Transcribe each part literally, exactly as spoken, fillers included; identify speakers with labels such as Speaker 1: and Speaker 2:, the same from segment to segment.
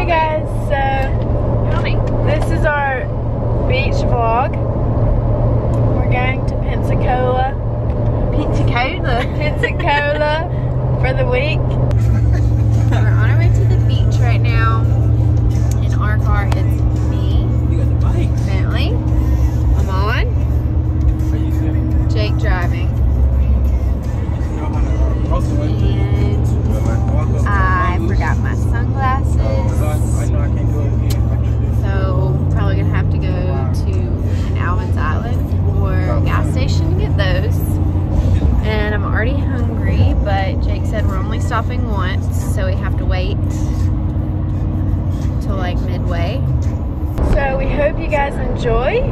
Speaker 1: Hey guys, so this is our beach vlog. We're going to Pensacola.
Speaker 2: Pensacola?
Speaker 1: Pensacola for the week.
Speaker 2: We're on our way to the beach right now. In our car is me, Bentley, Amon, Jake driving, and I forgot my sunglasses. So probably gonna have to go to Alvin's Island or a gas station to get those. And I'm already hungry, but Jake said we're only stopping once, so we have to wait till like midway.
Speaker 1: So we hope you guys enjoy.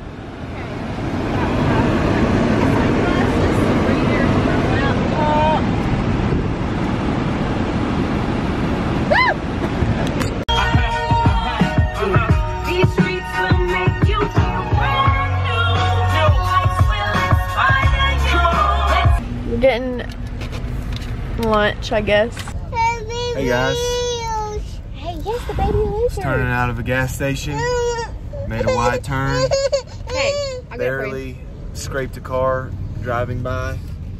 Speaker 1: We're getting lunch, I guess.
Speaker 3: Hey guys.
Speaker 2: Hey, yes, the baby loser.
Speaker 3: Turning out of a gas station. Made a wide turn.
Speaker 2: Hey, I'll
Speaker 3: Barely scraped a car driving by.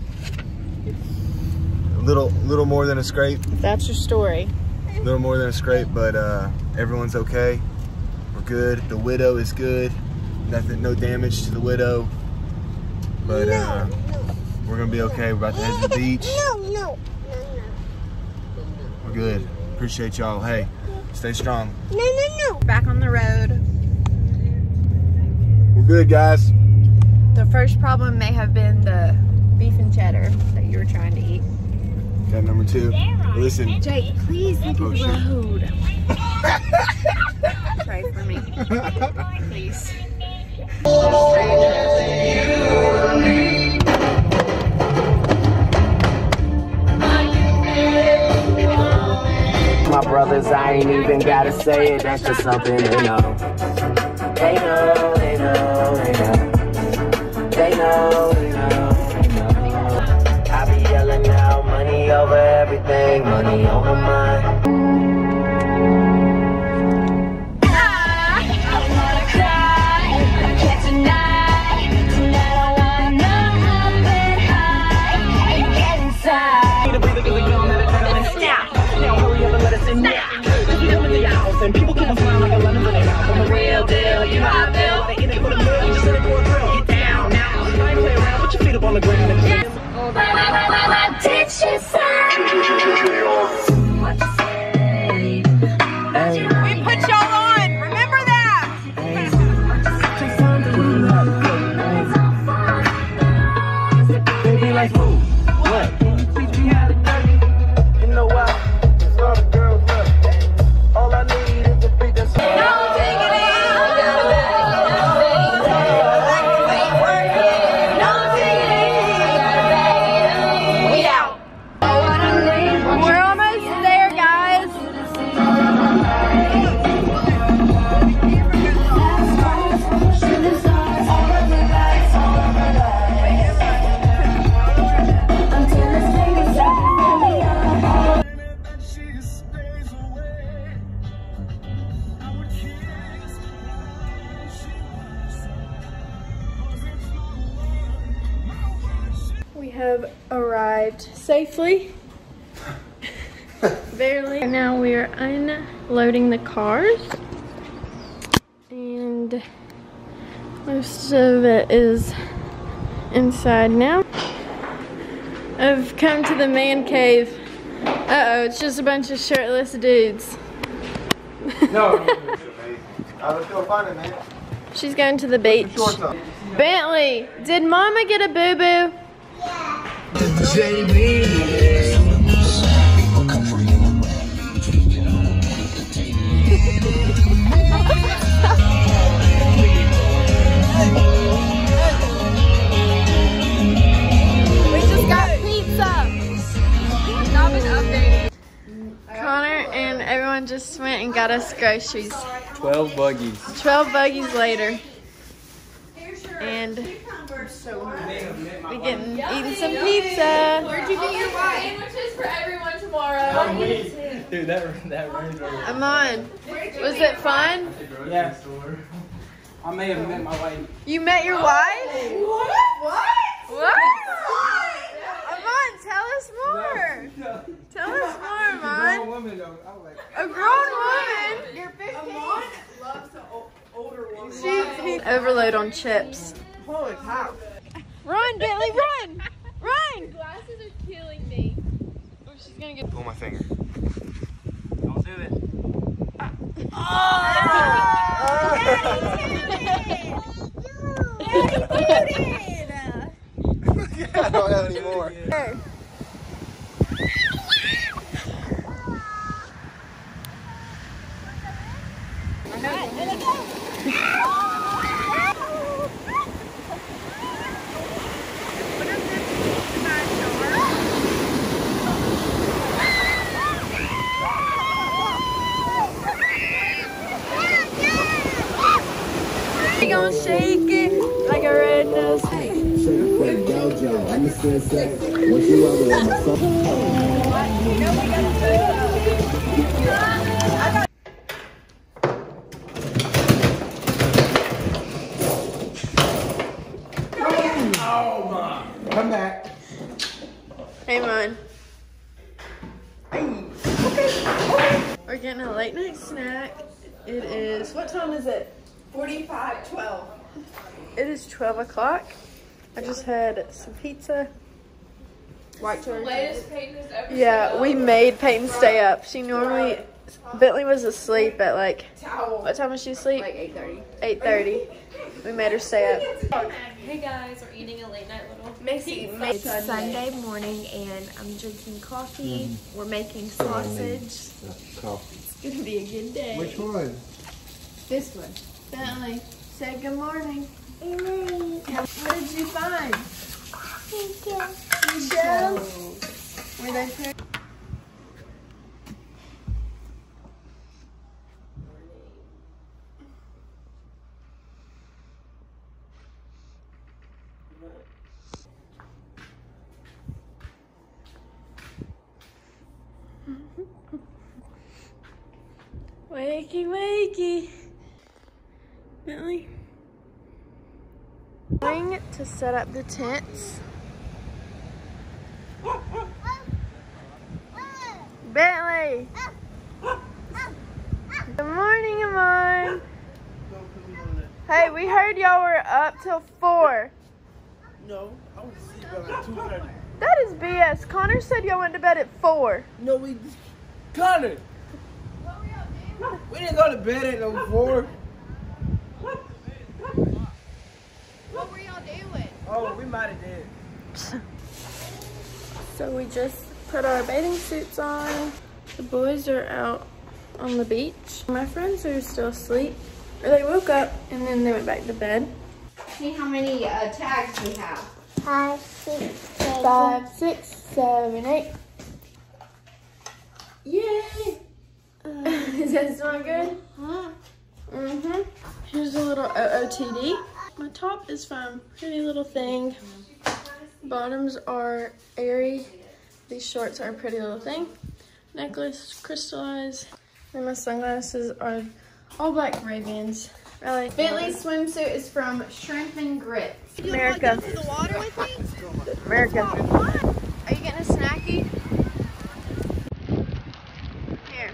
Speaker 3: A little, little more than a scrape.
Speaker 1: That's your story.
Speaker 3: A little more than a scrape, but uh, everyone's okay. We're good. The widow is good. Nothing, no damage to the widow. But uh, we're gonna be okay. We're about to head to the beach.
Speaker 4: No, no, no,
Speaker 3: We're good. Appreciate y'all. Hey, stay strong.
Speaker 4: no, no, no.
Speaker 2: Back on the road.
Speaker 3: We're good, guys.
Speaker 2: The first problem may have been the beef and cheddar that you were trying to eat.
Speaker 3: Got number two. Listen.
Speaker 2: Jake, please look
Speaker 3: Oh,
Speaker 2: at
Speaker 3: shit.
Speaker 2: the road. Pray for me, please.
Speaker 5: My brothers, I ain't even gotta say it, that's just something they know. They know, they know, they know. They know, they know, they know. I be yelling out, money over everything, money on my mind. And people keep on flying like a lemon, but they mouth. I'm a real deal, you know I feel. They in it for the mill, just in it for a thrill. Get down now, I ain't play around, put your feet up on the ground and jam.
Speaker 4: Did she say? What you say?
Speaker 2: We put y'all on, remember that?
Speaker 5: Baby, like who? What? Can you teach me how to dirty? You know why? It's all the girls love. All I need is a beat that's
Speaker 1: We're almost there, guys. We have arrived safely. Barely. Now we are unloading the cars, and most of it is inside now. I've come to the man cave. Uh-oh, it's just a bunch of shirtless dudes.
Speaker 3: No, let's go find it, man.
Speaker 1: She's going to the beach. Bentley, did Mama get a boo-boo? We just got pizza.
Speaker 2: Not been updated.
Speaker 1: Connor and everyone just went and got us groceries.
Speaker 6: twelve buggies.
Speaker 1: twelve buggies later. And we're so hungry. We getting eating some pizza.
Speaker 2: Where'd you get your wife?
Speaker 1: Sandwiches for everyone tomorrow.
Speaker 6: Dude, that that Range Rover.
Speaker 1: I'm on. Was it fun?
Speaker 6: Yeah. I may have met my wife.
Speaker 1: You met your wife? What? What? What? Amon, tell us more.
Speaker 6: No.
Speaker 1: Tell us more,
Speaker 6: Grown
Speaker 1: Amon.
Speaker 6: woman though. I was like,
Speaker 1: A grown woman. You're fifteen.
Speaker 6: loves the older woman.
Speaker 1: She overload on chips.
Speaker 6: Holy cow.
Speaker 1: Run, Bentley, run! Run!
Speaker 2: Glasses are killing me.
Speaker 1: Oh, she's gonna get.
Speaker 3: Pull my finger.
Speaker 6: Don't do it.
Speaker 3: I don't have any more.
Speaker 1: We gonna shake it like a red nose.
Speaker 6: Come back.
Speaker 1: Hey, man. We're getting a late night snack. It is, what time is it?
Speaker 7: forty-five, twelve.
Speaker 1: It is twelve o'clock. I just had some pizza. White turkey.
Speaker 7: Latest Peyton has ever
Speaker 1: Yeah, we made Peyton stay up. She normally, Bentley was asleep at like,
Speaker 7: towel.
Speaker 1: what time was she asleep?
Speaker 7: Like eight thirty.
Speaker 1: eight thirty. We made her stay up.
Speaker 2: Hey guys, we're eating a late night little.
Speaker 7: Macy,
Speaker 2: It's Sunday morning and I'm drinking coffee. We're making sausage. It's gonna be a good day.
Speaker 3: Which one?
Speaker 2: This one.
Speaker 1: Bentley, say good morning. What did you find? Seashells? Were they pretty? Wakey, wakey. Bentley. Going to set up the tents. Bentley. Good morning, Amon. Hey, we heard y'all were up till four.
Speaker 6: No, I was asleep at like two thirty.
Speaker 1: That is B S. Connor said y'all went to bed at four.
Speaker 6: No, we. Connor! We didn't go to bed at no four.
Speaker 7: What were y'all doing?
Speaker 6: Oh, we might have did.
Speaker 1: So we just put our bathing suits on. The boys are out on the beach. My friends are still asleep. Or they woke up and then they went back to bed.
Speaker 7: See how many uh, tags we have.
Speaker 1: Five, six, seven. Five, six, seven, eight. Yay! Uh, Is that not good? Huh? Mm-hmm. Here's a little O O T D. My top is from Pretty Little Thing. Bottoms are Airy. These shorts are Pretty Little Thing. Necklace, crystallized. And my sunglasses are all black Ravens. Really.
Speaker 7: Bentley's swimsuit is from Shrimp and Grits.
Speaker 1: America.
Speaker 7: The water with me?
Speaker 1: America.
Speaker 7: Are you getting a snacky?
Speaker 1: Here.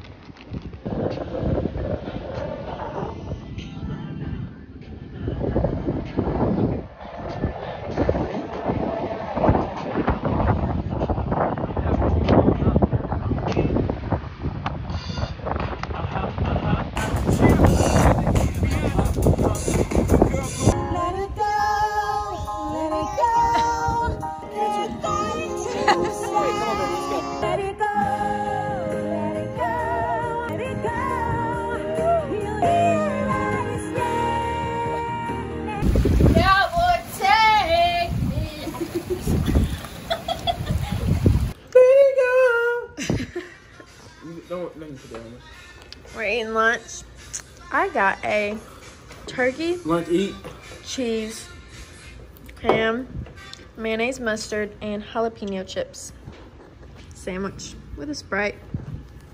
Speaker 6: Don't let me put that on.
Speaker 1: We're eating lunch. I got a turkey,
Speaker 6: Lunch, eat.
Speaker 1: cheese, ham, mayonnaise, mustard, and jalapeno chips sandwich with a Sprite.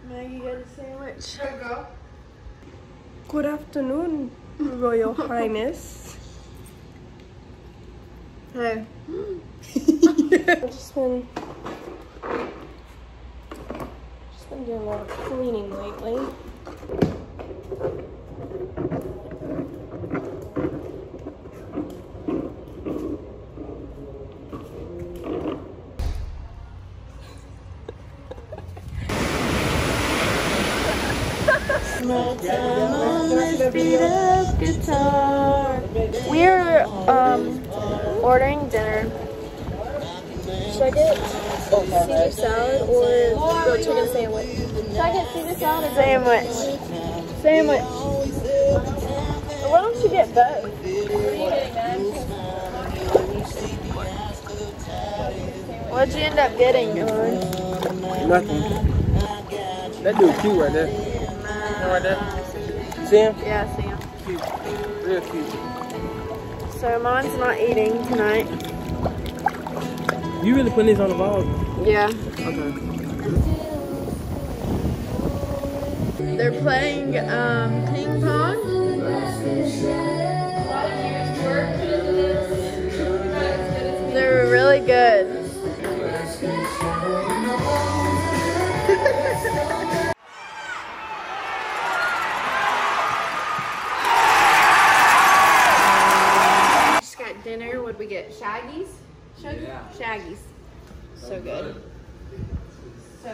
Speaker 1: Maggie got a sandwich.
Speaker 6: There you go.
Speaker 8: Good afternoon, Royal Highness.
Speaker 1: Hey.
Speaker 8: I've just been, just been doing a lot of cleaning lately.
Speaker 1: We're um ordering dinner. Should I get Caesar salad or grilled chicken sandwich? Should I get Caesar salad or sandwich? Sandwich. Why don't you get both? What are you getting, Max? What'd you end up getting, Aaron?
Speaker 6: Nothing. That dude cute right there. Right there. See him?
Speaker 1: Yeah, I see him.
Speaker 6: Cute. Real cute.
Speaker 1: So mine's not eating tonight.
Speaker 6: You really putting these on the vlog?
Speaker 1: Yeah.
Speaker 6: Okay.
Speaker 1: They're playing um, ping pong. They're really good.
Speaker 7: Just got dinner. What did we get? Shaggy's? Shaggy's?
Speaker 6: Yeah.
Speaker 7: Shaggy's. So good. So,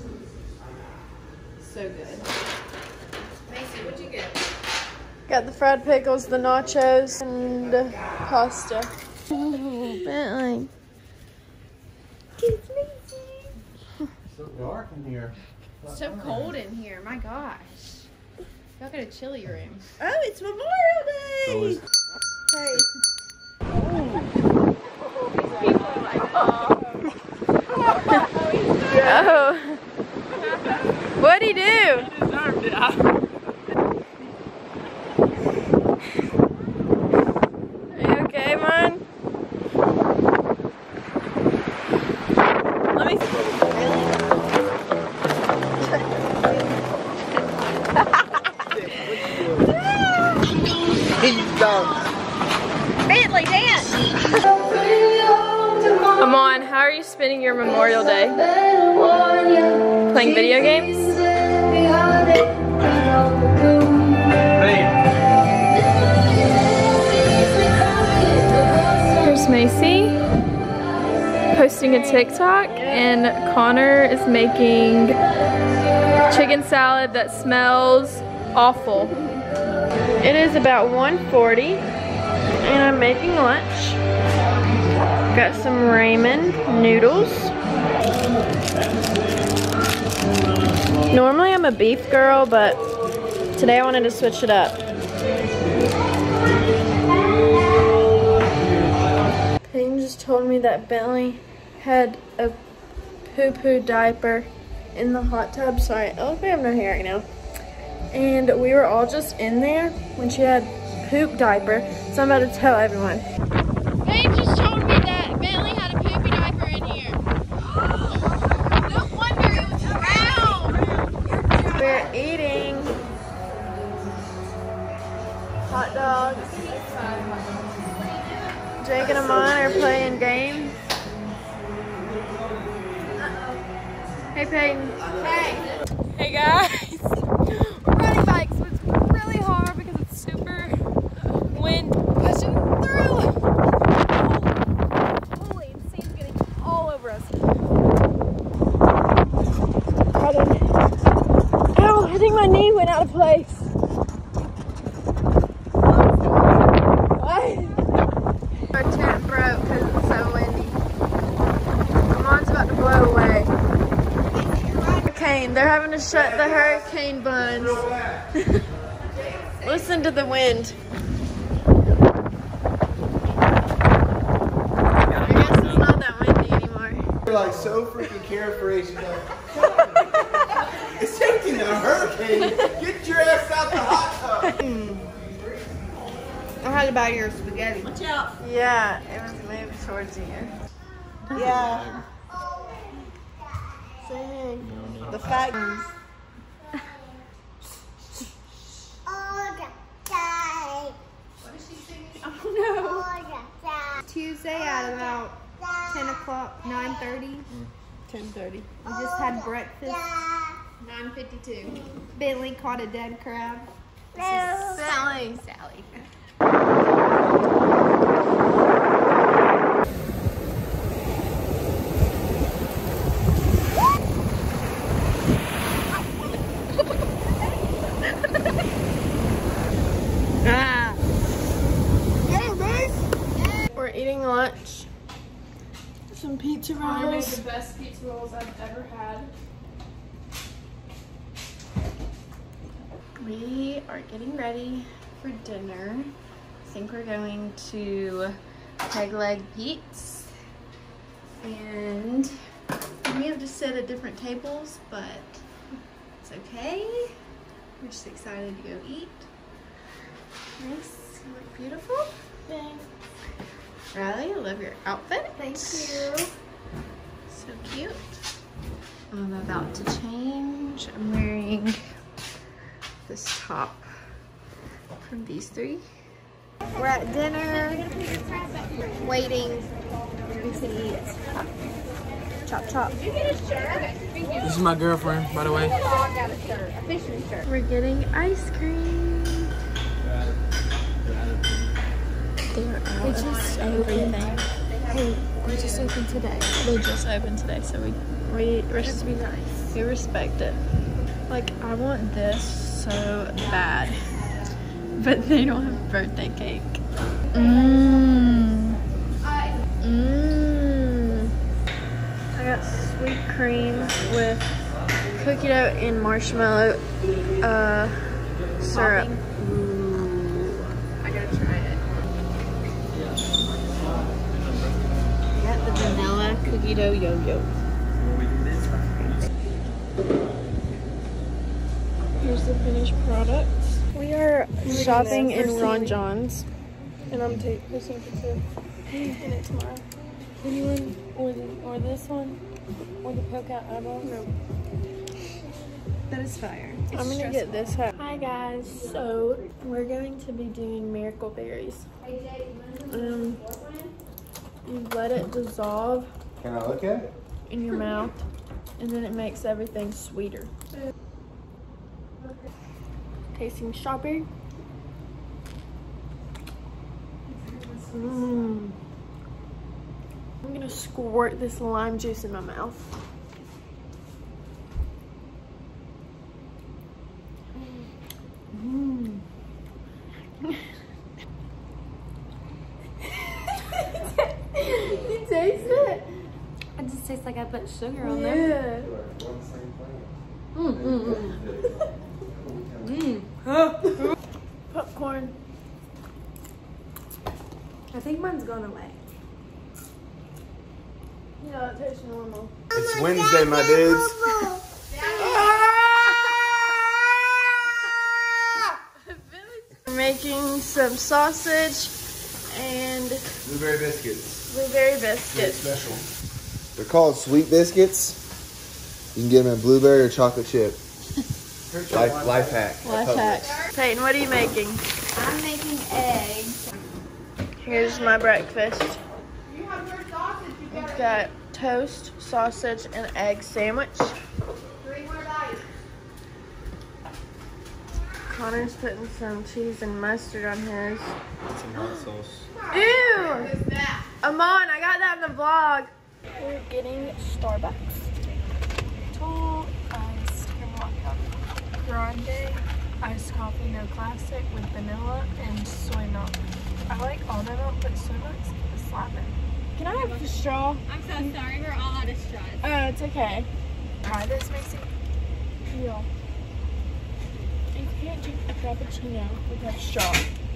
Speaker 7: so good. Macy, what'd you get?
Speaker 1: Got the fried pickles, the nachos, and uh, pasta. Bentley.
Speaker 3: So dark in here.
Speaker 7: It's so cold in here. My gosh. Y'all got a chilly room.
Speaker 8: Oh, it's Memorial Day!
Speaker 3: So is
Speaker 1: Oh. What'd he do?
Speaker 6: Deserved it.
Speaker 1: Are you okay, man? Let me
Speaker 7: Bentley, dance!
Speaker 1: Amon, how are you spending your Memorial Day? Playing video games? Here's Macy posting a TikTok, and Connor is making chicken salad that smells awful. It is about one forty and I'm making lunch. Got some ramen noodles. Normally I'm a beef girl, but today I wanted to switch it up. Peyton just told me that Bentley had a poo-poo diaper in the hot tub. Sorry, I look like I have no hair right now. And we were all just in there when she had poop diaper, so I'm about to tell everyone.
Speaker 7: Babe just told me that Bentley had a poopy diaper in here. No wonder it was brown.
Speaker 1: We're eating hot dogs. Jake and Amon are playing games. Hey Peyton.
Speaker 7: Hey.
Speaker 1: Hey guys. We're riding bikes, but it's really hard because it's super wind pushing through. Holy, the sand's getting all over us. Pardon. Ow, I think my knee went out of place. What? Our tent broke because it's so windy. Amon's about to blow away. Hurricane. They're having to shut the hurricane buns. Listen to the wind. I guess it's not that windy anymore.
Speaker 3: You're like so freaking carefree. She's like, it's taking a hurricane. Get your ass out the hot tub.
Speaker 8: I had to buy your spaghetti. Watch out.
Speaker 1: Yeah, it was moved towards you.
Speaker 8: Yeah.
Speaker 1: Say hey.
Speaker 8: The fact stay at about ten o'clock, nine thirty.
Speaker 1: ten thirty.
Speaker 8: We just had breakfast.
Speaker 2: nine fifty-two.
Speaker 8: Bentley caught a dead crab.
Speaker 2: Sally. Sally.
Speaker 1: Ah. We're eating lunch. Some pizza
Speaker 7: I made
Speaker 1: rolls.
Speaker 7: the best pizza rolls I've ever had. We are getting ready for dinner. I think we're going to Peg Leg Pete's. And we have to sit at different tables, but it's okay. We're just excited to go eat. Nice, you look beautiful.
Speaker 1: Thanks.
Speaker 7: Riley, I love your outfit.
Speaker 8: Thank you.
Speaker 7: So cute. I'm about to change. I'm wearing this top from these three.
Speaker 8: We're at dinner, waiting to eat. Chop chop.
Speaker 6: This is my girlfriend, by the way.
Speaker 1: We're getting ice cream. They just opened. Hey, they just opened today. They just opened today, so we we res- be nice. We respect it. Like, I want this so bad, but they don't have birthday cake. Mmm. Mmm. I got sweet cream with cookie dough and marshmallow uh, syrup.
Speaker 2: Ooh. I gotta try it. I got the vanilla cookie dough yo-yo.
Speaker 1: Here's the finished product. We are shopping in Ron John's, and I'm taking this one to in it tomorrow. Anyone or the, or this one or the poke out eyeball? No.
Speaker 2: That is fire. It's
Speaker 1: I'm gonna
Speaker 2: stressful.
Speaker 1: get this hat. Hi guys. So we're going to be doing miracle berries. Um, you let it dissolve
Speaker 3: Can I look at it?
Speaker 1: in your mouth, and then it makes everything sweeter. Tasting strawberry. Mmm. I'm gonna squirt this lime juice in my mouth. Mmm. You taste it?
Speaker 2: It just tastes like I put sugar on there.
Speaker 1: Yeah.
Speaker 2: Mm, mm, mm.
Speaker 1: Popcorn.
Speaker 2: I think mine's gone away.
Speaker 1: Yeah, it tastes normal.
Speaker 3: It's Wednesday, my dudes.
Speaker 1: We're making some sausage and
Speaker 3: Blueberry biscuits.
Speaker 1: blueberry
Speaker 3: Very
Speaker 1: biscuits.
Speaker 3: special. They're called sweet biscuits. You can get them in blueberry or chocolate chip. Life, life hack.
Speaker 1: Life hack. Peyton, what are you making?
Speaker 8: I'm making eggs.
Speaker 1: Here's my breakfast. We've got toast, sausage, and egg sandwich. Connor's putting some cheese and mustard on his.
Speaker 3: Some hot sauce.
Speaker 1: Ew! Amon, I got that in the vlog. We're getting Starbucks. Tall iced grande iced coffee, no classic, with vanilla and soy milk. I like almond milk, but soy milk's slapping. Can I have a straw?
Speaker 7: I'm so sorry, we're all out of straws.
Speaker 1: Oh, it's okay. Try this, Macy. Yeah. You can't drink a frappuccino without a straw.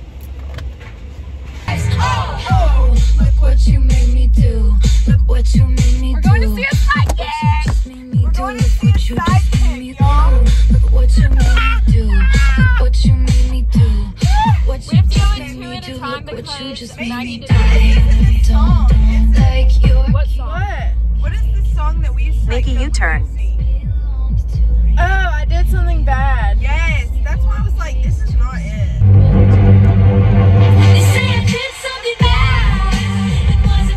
Speaker 4: Oh, look what you made me do. Look what you made me do. We're going to see a sidekick. We're going to see a sidekick, y'all. Look what you made me do. Look what you made me do. What you just made me do. Look what you just made me do. Don't, don't like your.
Speaker 1: What song?
Speaker 8: What is the song that we used to
Speaker 9: Make a U-turn.
Speaker 1: Oh, I did something bad.
Speaker 8: Yes, that's why I was like, this is not it.
Speaker 4: They say I did something bad. It wasn't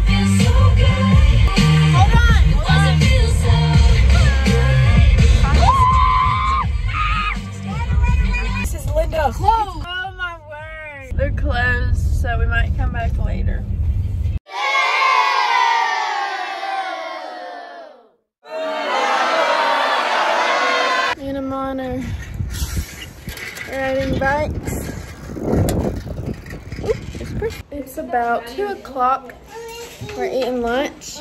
Speaker 1: riding bikes. It's about two o'clock. We're eating lunch.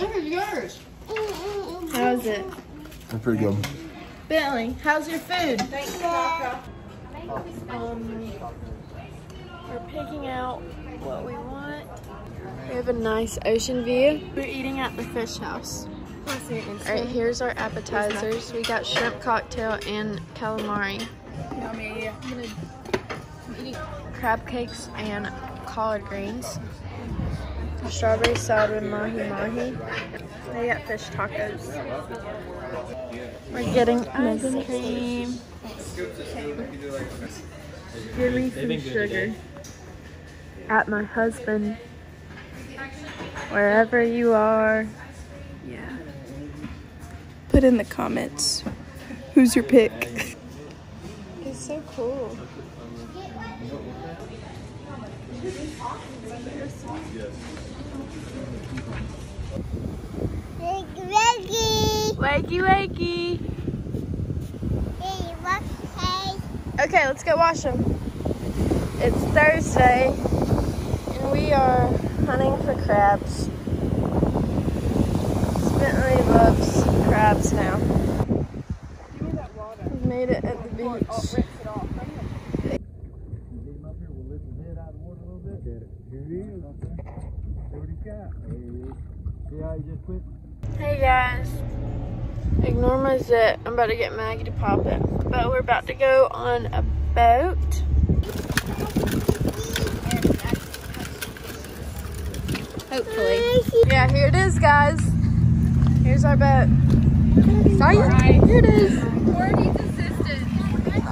Speaker 1: How's it?
Speaker 3: That's pretty good.
Speaker 1: Bentley, how's your food? Thanks, Um, we're picking out what we want. We have a nice ocean view. We're eating at the fish house. Alright, here's our appetizers. We got shrimp cocktail and calamari.
Speaker 8: Yummy.
Speaker 1: I'm gonna I'm eating crab cakes and collard greens. Strawberry salad with mahi mahi. They got fish tacos. We're getting ice cream. Give me some sugar. At my husband. Wherever you are.
Speaker 8: Yeah. Put in the comments. Who's your pick?
Speaker 1: It's so cool. Wakey, wakey. Okay, let's go wash them. It's Thursday, and we are hunting for crabs. Bentley loves crabs now. We've made it at the beach. Hey guys, ignore my zit. I'm about to get Maggie to pop it. But we're about to go on a boat.
Speaker 2: Hopefully.
Speaker 1: Yeah, here it is, guys. Here's our boat. Sorry, right. Here it is.
Speaker 2: Or needs assistance.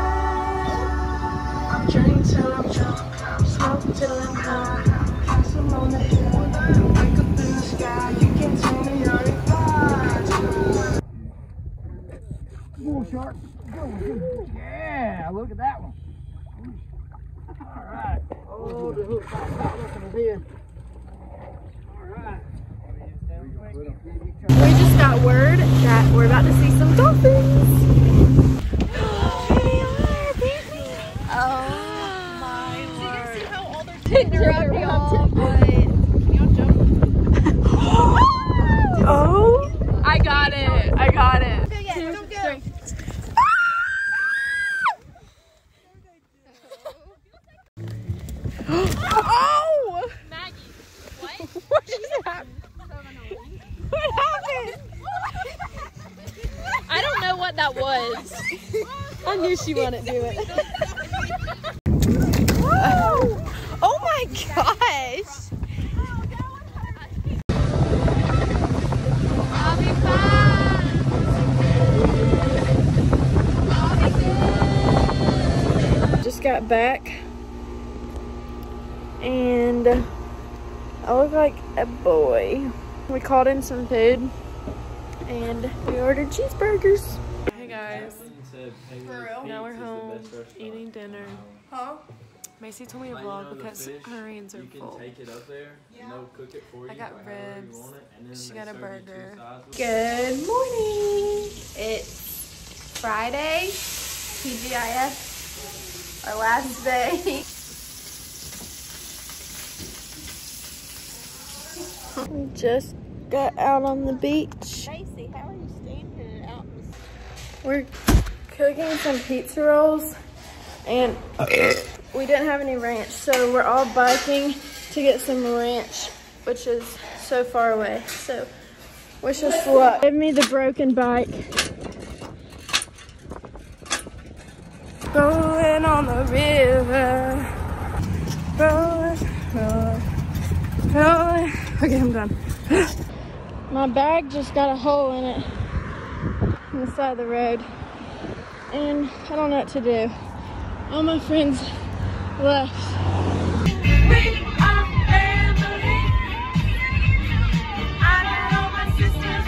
Speaker 1: I'm drinking till I'm drunk, smoking till I'm high. I'm on the hill, wake up in the sky. You can tell me you're a vibe.
Speaker 6: Go, shark. Go. Yeah, look at that one. All right. Oh, the hook popped out. Look at his head. All right.
Speaker 1: We just got word that we're about to see some dolphins. Oh my lord. See how all their teeth are up, y'all, but can y'all jump? Oh, I got it. I got it. Two, three. Oh! Maggie, what? What just happened? What happened? I don't know what that was. I knew she wouldn't do it.
Speaker 8: Oh, oh my gosh.
Speaker 7: I'll be fine. I'll be good.
Speaker 1: Just got back. And I look like a boy. We called in some food and we ordered cheeseburgers. Hey guys, now we're home eating dinner.
Speaker 8: Huh?
Speaker 1: Macy told me to vlog because her hands are full. I got ribs, she got a burger.
Speaker 2: Good morning. It's Friday, T G I F, our last day.
Speaker 1: We just got out on the beach.
Speaker 8: Stacy, how are you staying here out?
Speaker 1: We're cooking some pizza rolls and we didn't have any ranch, so we're all biking to get some ranch, which is so far away. So wish us luck. Give me the broken bike. Going on the river. Rolling, rolling, rolling. Okay, I'm done. My bag just got a hole in it on the side of the road. And I don't know what to do. All my friends left.
Speaker 4: We are family. I got all my sisters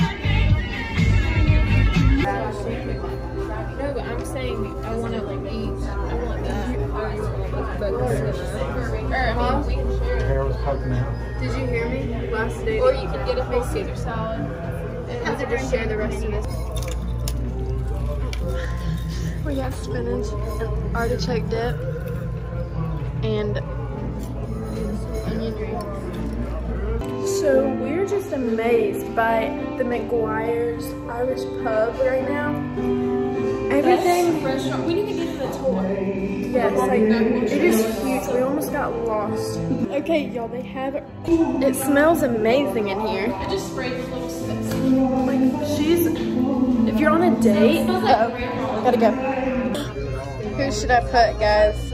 Speaker 4: with me.
Speaker 2: No, but I'm saying I want to like eat. I want that. But or I mean, we can share.
Speaker 6: Hair was poking out.
Speaker 2: Did you hear me last day? Or you can get a whole Caesar salad and have to just share the rest of this.
Speaker 1: We We got spinach and artichoke dip and onion ring. So we're just amazed by the McGuire's Irish Pub right now. Everything.
Speaker 7: Restaurant. We need to get to the tour.
Speaker 1: Yes, like, it is huge. We almost got lost. Okay, y'all, they have it. It smells amazing in here.
Speaker 7: I just sprayed the little sticks.
Speaker 1: Like, she's, if you're on a date,
Speaker 7: Smells like
Speaker 1: uh-oh,
Speaker 7: grandma.
Speaker 1: gotta go. Who should I put, guys?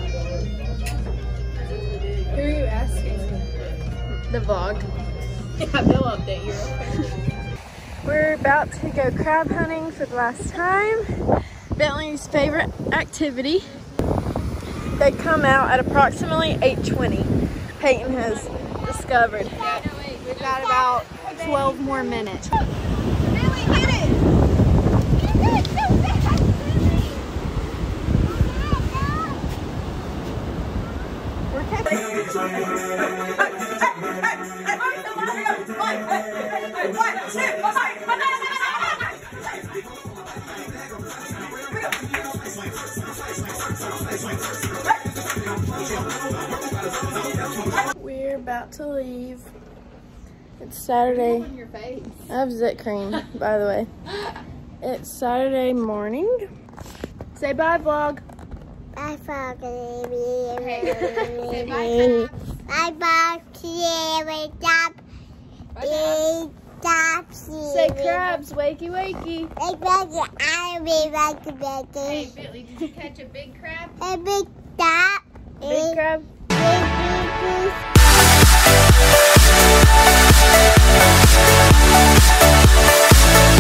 Speaker 1: Who are you asking? The vlog.
Speaker 7: Yeah, they'll update you.
Speaker 1: We're about to go crab hunting for the last time. Bentley's favorite activity. They come out at approximately eight twenty. Peyton has discovered.
Speaker 2: We've got about twelve more minutes.
Speaker 1: We're about to leave. It's Saturday.
Speaker 2: Your face.
Speaker 1: I have zit cream, by the way. It's Saturday morning. Say bye, vlog.
Speaker 9: Bye, vlog, baby.
Speaker 2: Say bye,
Speaker 9: Bye, vlog. Stop. Stop.
Speaker 1: Say crabs, wakey wakey.
Speaker 9: I'll be back to bed.
Speaker 2: Hey, Bentley, did you catch a big crab?
Speaker 9: A big stop.
Speaker 1: Big crab.